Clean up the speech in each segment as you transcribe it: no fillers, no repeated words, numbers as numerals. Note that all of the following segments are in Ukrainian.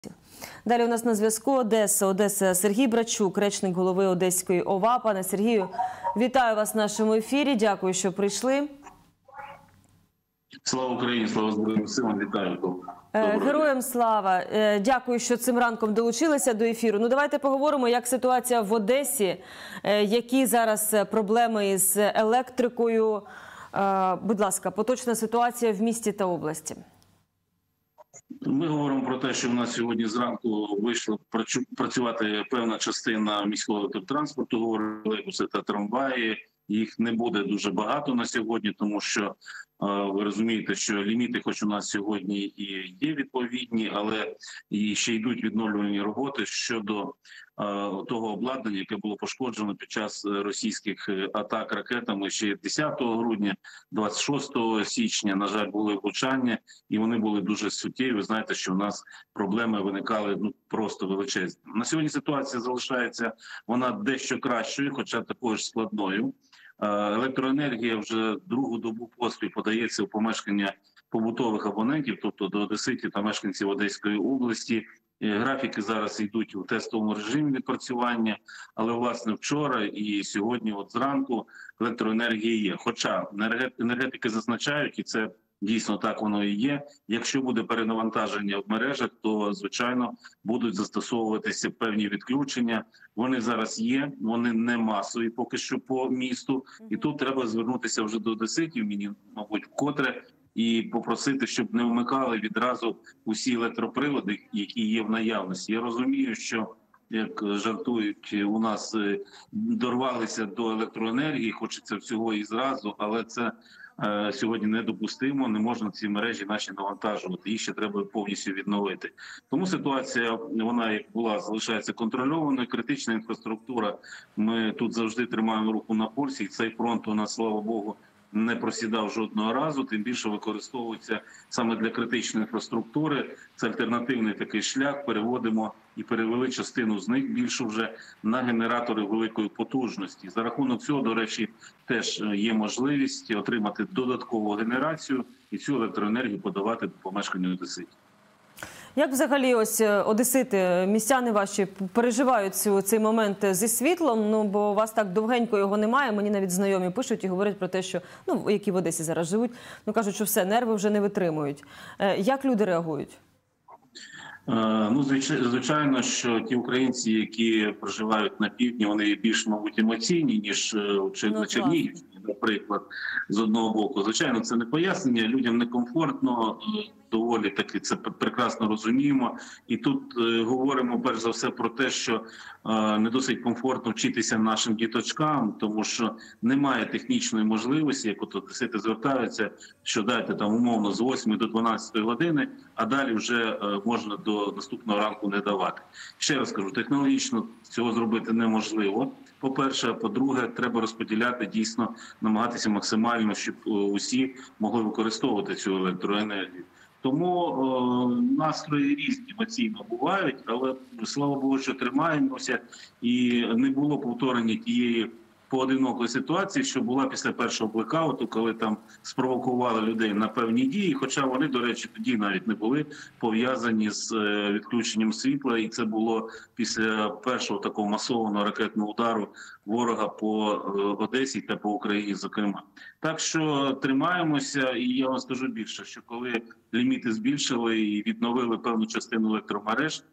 Далі у нас на зв'язку Одеса. Сергій Брачук, речник голови Одеської ОВА. Пане Сергію, вітаю вас в нашому ефірі. Дякую, що прийшли. Слава Україні, слава Збройним силам, вітаю. Героям слава. Дякую, що цим ранком долучилися до ефіру. Ну, давайте поговоримо, як ситуація в Одесі, які зараз проблеми із електрикою. Будь ласка, поточна ситуація в місті та області. Ми говоримо про те, що в нас сьогодні зранку вийшла працювати певна частина міського електротранспорту, говорили та трамваї. Їх не буде дуже багато на сьогодні, тому що ви розумієте, що ліміти, хоч у нас сьогодні і є відповідні, але і ще йдуть відновлювальні роботи щодо того обладнання, яке було пошкоджено під час російських атак ракетами ще 10 грудня, 26 січня, на жаль, були влучання, і вони були дуже суттєві. Ви знаєте, що у нас проблеми виникали просто величезні. На сьогодні ситуація залишається, вона дещо кращою, хоча також складною. Електроенергія вже другу добу поспіль подається в помешкання побутових абонентів, тобто до одеситів та мешканців Одеської області. Графіки зараз йдуть у тестовому режимі відпрацювання, але, власне, вчора і сьогодні от зранку електроенергія є. Хоча енергетики зазначають, і це дійсно так воно і є, якщо буде перенавантаження в мережах, то, звичайно, будуть застосовуватися певні відключення. Вони зараз є, вони не масові поки що по місту. І тут треба звернутися вже до одеситів, мені, мабуть, вкотре, і попросити, щоб не вмикали відразу усі електроприлади, які є в наявності. Я розумію, що, як жартують, у нас дорвалися до електроенергії, хочеться всього і зразу, але це сьогодні недопустимо, не можна ці мережі наші навантажувати, їх ще треба повністю відновити. Тому ситуація, вона як була, залишається контрольованою, критична інфраструктура, ми тут завжди тримаємо руку на пульсі, і цей фронт у нас, слава Богу, не просідав жодного разу, тим більше використовується саме для критичної інфраструктури. Це альтернативний такий шлях, переводимо і перевели частину з них більше вже на генератори великої потужності. За рахунок цього, до речі, теж є можливість отримати додаткову генерацію і цю електроенергію подавати до помешкання одеситів. Як взагалі ось одесити, містяни ваші переживають цей момент зі світлом? Ну, бо у вас так довгенько його немає. Мені навіть знайомі пишуть і говорять про те, що, які в Одесі зараз живуть, кажуть, що все, нерви вже не витримують. Як люди реагують? Звичайно, що ті українці, які проживають на півдні, вони більш, мабуть, емоційні, ніж на Чернігівщині, наприклад, з одного боку. Звичайно, це не пояснення, людям некомфортно, доволі таки це прекрасно розуміємо. І тут говоримо перш за все про те, що не досить комфортно вчитися нашим діточкам, тому що немає технічної можливості, як от одесити звертаються, що дайте там умовно з 8 до 12 години, а далі вже можна до наступного ранку не давати. Ще раз кажу, технологічно цього зробити неможливо. По-перше, а по-друге, треба розподіляти, дійсно намагатися максимально, щоб усі могли використовувати цю електроенергію. Тому настрої різні емоційно бувають, але, слава Богу, що тримаємося. І не було повторення тієї поодинокої ситуації, що була після першого блекауту, коли там спровокували людей на певні дії, хоча вони, до речі, тоді навіть не були пов'язані з відключенням світла, і це було після першого такого масованого ракетного удару ворога по Одесі та по Україні, зокрема. Так що тримаємося, і я вам скажу більше, що коли ліміти збільшили і відновили певну частину електромереж,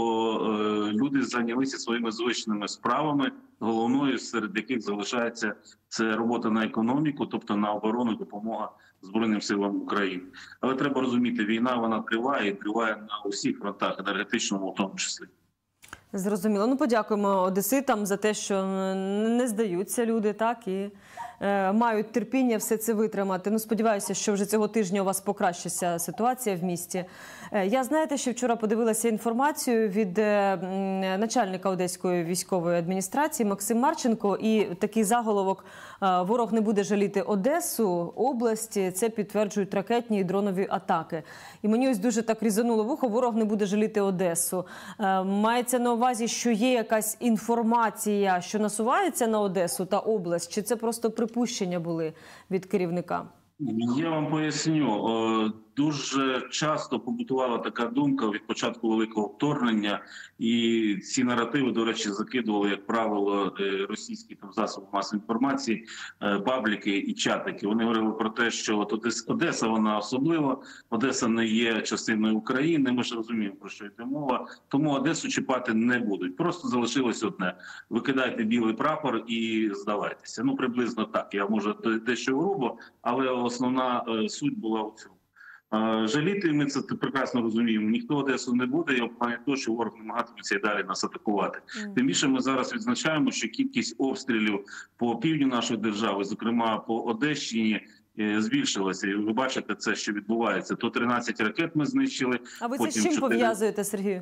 то люди зайнялися своїми звичними справами, головною серед яких залишається це робота на економіку, тобто на оборону, допомога Збройним силам України. Але треба розуміти, війна вона триває і триває на усіх фронтах, енергетичному в тому числі. Зрозуміло. Подякуємо одеситам за те, що не здаються люди, так, і мають терпіння все це витримати. Сподіваюся, що вже цього тижня у вас покращиться ситуація в місті. Я, знаєте, що вчора подивилася інформацію від начальника Одеської військової адміністрації Максим Марченко, і такий заголовок «Ворог не буде жаліти Одесу, області». Це підтверджують ракетні і дронові атаки. І мені ось дуже так різануло вухо, ворог не буде жаліти Одесу. Мається на увазі, що є якась інформація, що насувається на Одесу та область, чи це просто припущення були від керівника? Я вам поясню. Дуже часто побутувала така думка від початку великого вторгнення, і ці наративи, до речі, закидували, як правило, російські там засоби масової інформації, пабліки і чатики. Вони говорили про те, що от Одеса, вона особлива, Одеса не є частиною України. Ми ж розуміємо, про що йде мова. Тому Одесу чіпати не будуть. Просто залишилось одне: викидайте білий прапор і здавайтеся. Ну, приблизно так. Я може дещо грубо, але основна суть була у цьому. Жаліти, ми це прекрасно розуміємо, ніхто Одесу не буде, і обманює те, що ворог намагатиметься і далі нас атакувати. Тим більше ми зараз відзначаємо, що кількість обстрілів по півдню нашої держави, зокрема по Одещині, збільшилася. І ви бачите це, що відбувається. То 13 ракет ми знищили. А ви це з чим пов'язуєте, Сергію?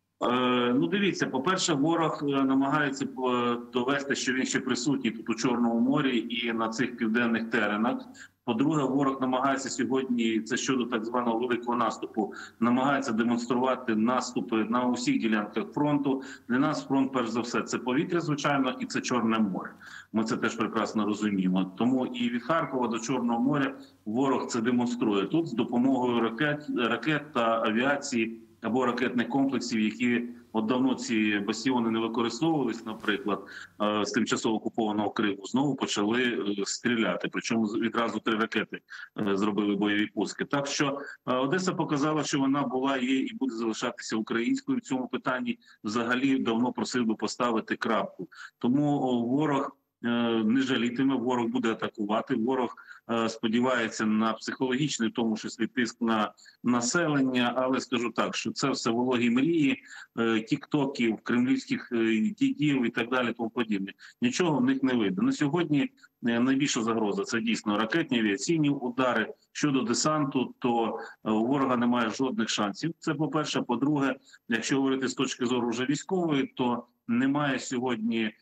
Ну, дивіться, по-перше, ворог намагається довести, що він ще присутній тут у Чорному морі і на цих південних теренах. По-друге, ворог намагається сьогодні, це щодо так званого великого наступу, намагається демонструвати наступи на усіх ділянках фронту. Для нас фронт, перш за все, це повітря, звичайно, і це Чорне море. Ми це теж прекрасно розуміємо. Тому і від Харкова до Чорного моря ворог це демонструє. Тут з допомогою ракет та авіації або ракетних комплексів, які от давно ці бастіони не використовувались, наприклад, з тимчасово окупованого Криму, знову почали стріляти. Причому відразу 3 ракети зробили бойові пуски. Так що Одеса показала, що вона була, є і буде залишатися українською в цьому питанні. Взагалі давно просив би поставити крапку. Тому ворог не жалітиме, ворог буде атакувати, ворог сподівається на психологічний, в тому числі, тиск на населення, але скажу так, що це все вологі мрії, тіктоків, кремлівських дідів і так далі, тому подібне. Нічого в них не вийде. На сьогодні найбільша загроза – це дійсно ракетні, авіаційні удари. Щодо десанту, то у ворога немає жодних шансів. Це по-перше. По-друге, якщо говорити з точки зору вже військової, то немає сьогодні,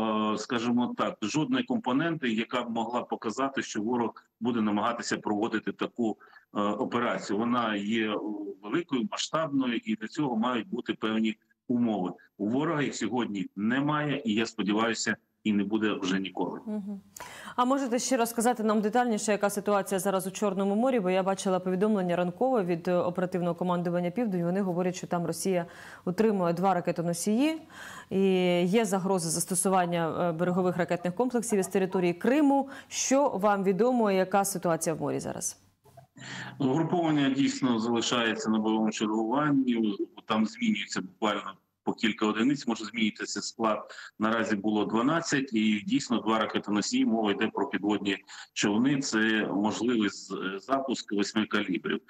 скажімо так, жодної компоненти, яка б могла показати, що ворог буде намагатися проводити таку операцію. Вона є великою, масштабною, і для цього мають бути певні умови. У ворога їх сьогодні немає, і я сподіваюся, і не буде вже ніколи. А можете ще розказати нам детальніше, яка ситуація зараз у Чорному морі? Бо я бачила повідомлення ранкове від оперативного командування «Південь». Вони говорять, що там Росія утримує 2 ракетоносії. І є загрози застосування берегових ракетних комплексів із території Криму. Що вам відомо, яка ситуація в морі зараз? Угруповання дійсно залишається на бойовому чергуванні. Там змінюється буквально по кілька одиниць, може змінитися склад. Наразі було 12, і дійсно 2 ракетоносії. Мова йде про підводні човни. Це можливий запуск 8 калібрів.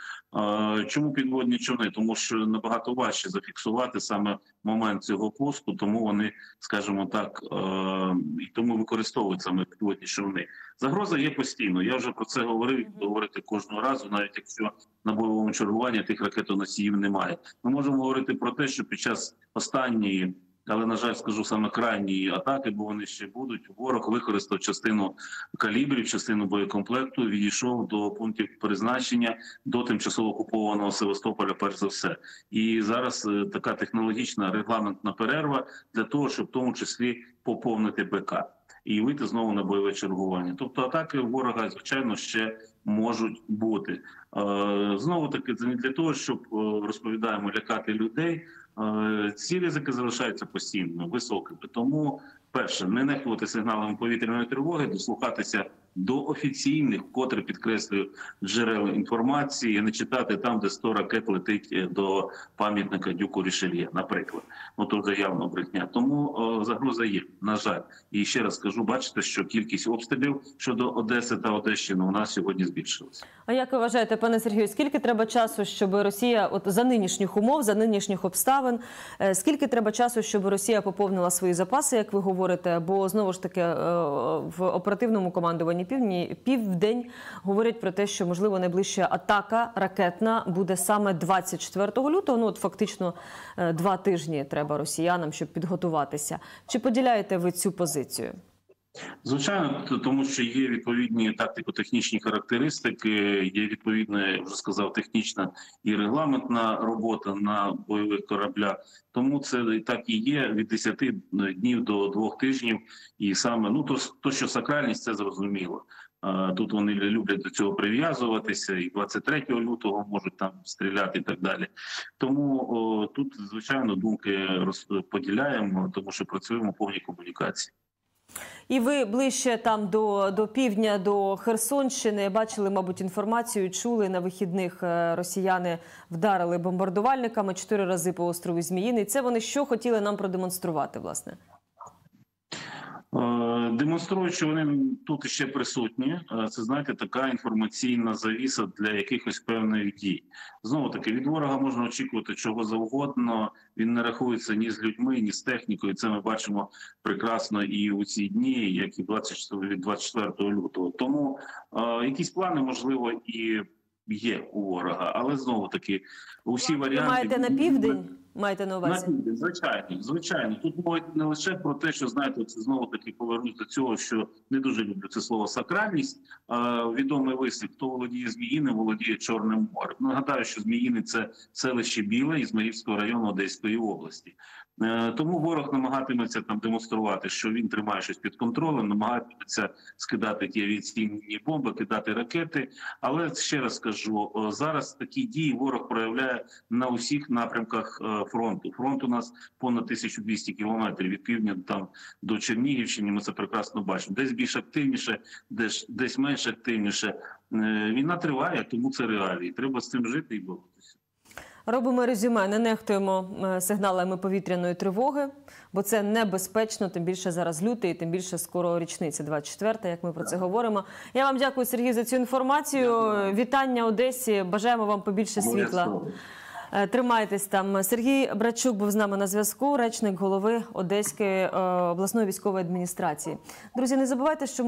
Чому підводні човни? Тому що набагато важче зафіксувати саме момент цього пуску, тому вони, скажімо так, і тому використовують саме підводні човни. Загроза є постійно. Я вже про це говорив, говорити кожного разу, навіть якщо на бойовому чергуванні тих ракетоносіїв немає. Ми можемо говорити про те, що під час останньої, але, на жаль, скажу саме крайньої атаки, бо вони ще будуть, ворог використав частину калібрів, частину боєкомплекту, відійшов до пунктів призначення, до тимчасово окупованого Севастополя, перш за все. І зараз така технологічна регламентна перерва для того, щоб в тому числі поповнити БК і вийти знову на бойове чергування. Тобто атаки ворога, звичайно, ще можуть бути. Знову таки, це не для того, щоб, розповідаємо, лякати людей. Ці ризики залишаються постійно, високими. Тому, перше, не нехтувати сигналами повітряної тривоги, дослухатися до офіційних, вкотре підкреслюю, джерел інформації, не читати там, де 100 ракет летить до пам'ятника Дюку Рішельє, наприклад. Ну, то вже явно брехня. Тому загроза є, на жаль. І ще раз скажу, бачите, що кількість обстрілів щодо Одеси та Одещини у нас сьогодні збільшилася. А як ви вважаєте, пане Сергію, скільки треба часу, щоб Росія, от за нинішніх умов, за нинішніх обставин, скільки треба часу, щоб Росія поповнила свої запаси, як ви говорите? Бо, знову ж таки, в оперативному командуванні «Південь» говорять про те, що, можливо, найближча атака ракетна буде саме 24 лютого. Ну, от фактично 2 тижні треба росіянам, щоб підготуватися. Чи поділяєте ви цю позицію? Звичайно, тому що є відповідні тактико-технічні характеристики, є відповідна, я вже сказав, технічна і регламентна робота на бойових кораблях. Тому це так і є від 10 днів до 2 тижнів. І саме, ну, то що сакральність, це зрозуміло. Тут вони люблять до цього прив'язуватися, і 23 лютого можуть там стріляти і так далі. Тому тут, звичайно, думки розподіляємо, тому що працюємо в повній комунікації. І ви ближче там до півдня, до Херсонщини, бачили, мабуть, інформацію, чули, на вихідних росіяни вдарили бомбардувальниками 4 рази по острову Зміїний. Це вони що хотіли нам продемонструвати, власне? Демонструють, що вони тут ще присутні. Це, знаєте, така інформаційна завіса для якихось певних дій. Знову-таки, від ворога можна очікувати чого завгодно. Він не рахується ні з людьми, ні з технікою. Це ми бачимо прекрасно і у ці дні, як і 24 лютого. Тому якісь плани, можливо, і є у ворога. Але, знову-таки, усі варіанти... Ви маєте на південь? Маєте на увазі? Звичайно. Тут мова не лише про те, що, знаєте, це знову-таки повернусь до цього, що не дуже люблю це слово «сакральність». Відомий вислів: хто володіє Зміїним, володіє Чорним морем. Нагадаю, що Зміїни – це селище Біле Ізмаїльського району Одеської області. Тому ворог намагатиметься там демонструвати, що він тримає щось під контролем, намагатиметься скидати ті авіаційні бомби, кидати ракети. Але, ще раз кажу, зараз такі дії ворог проявляє на усіх напрямках фронту. Фронт у нас понад 1200 кілометрів від півдня там до Чернігівщини, ми це прекрасно бачимо. Десь більш активніше, десь менш активніше. Війна триває, тому це реалії. Треба з цим жити і боротися. Робимо резюме, не нехтуємо сигналами повітряної тривоги, бо це небезпечно, тим більше зараз лютий, тим більше скоро річниця 24-та, як ми про це говоримо. Я вам дякую, Сергій, за цю інформацію. Вітання Одесі, бажаємо вам побільше світла. Тримайтесь там. Сергій Братчук був з нами на зв'язку, речник голови Одеської обласної військової адміністрації. Друзі, не забувайте, що